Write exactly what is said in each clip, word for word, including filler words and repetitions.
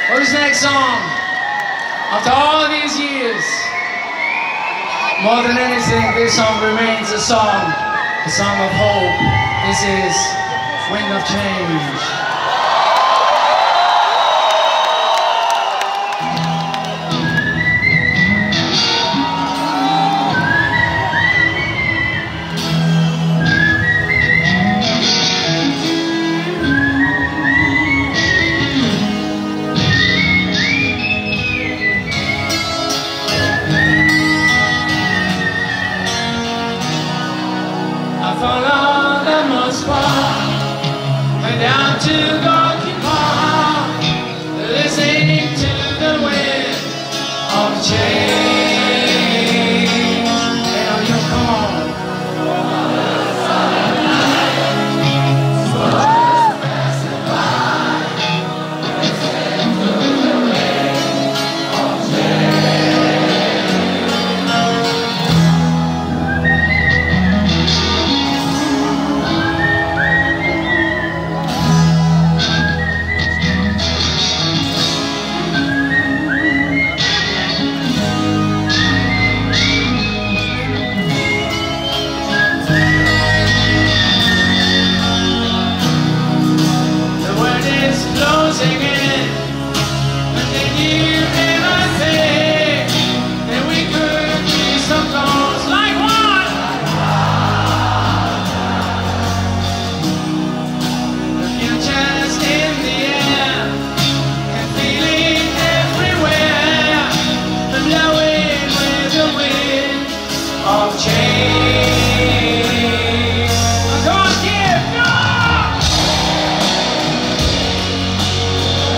For this next song, after all these years, more than anything, this song remains a song, a song of hope. This is Wind of Change. Follow the most far, went down to Gorky Park, listening to the wind of change. Now you come on. Just passing by, listening to the wind of closing in, but then you never think that we could be so close like one. The future's in the air and feeling everywhere, blowing with the wind of change. Go on, kid, go!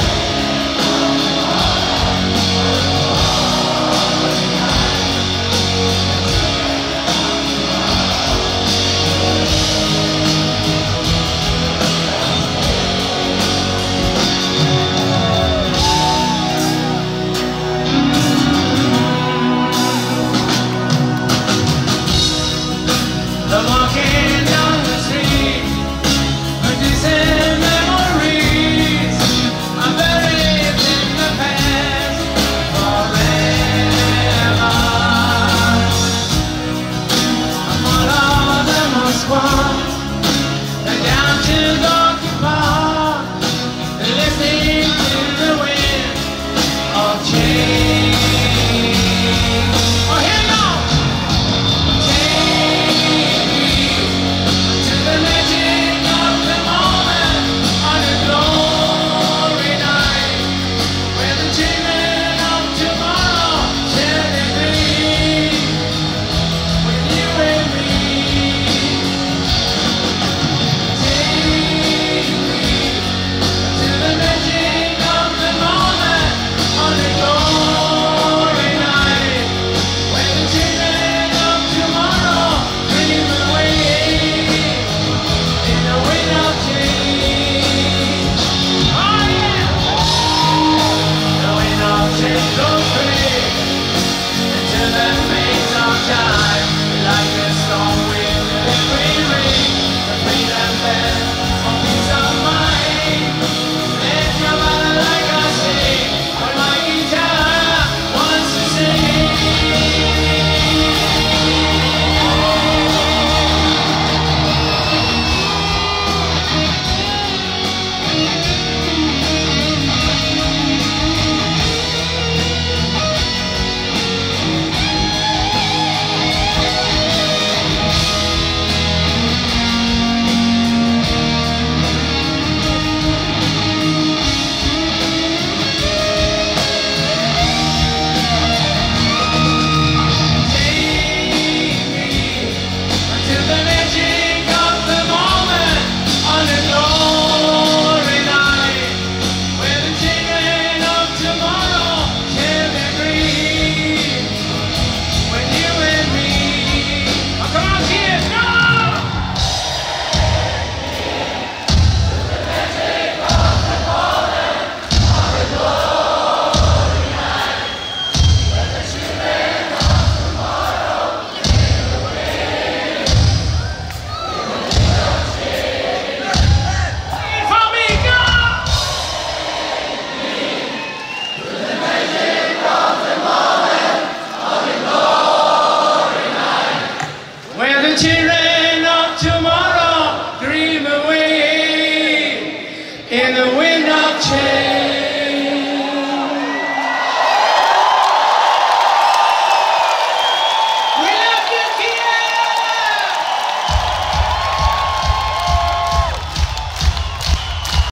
in the wind of change.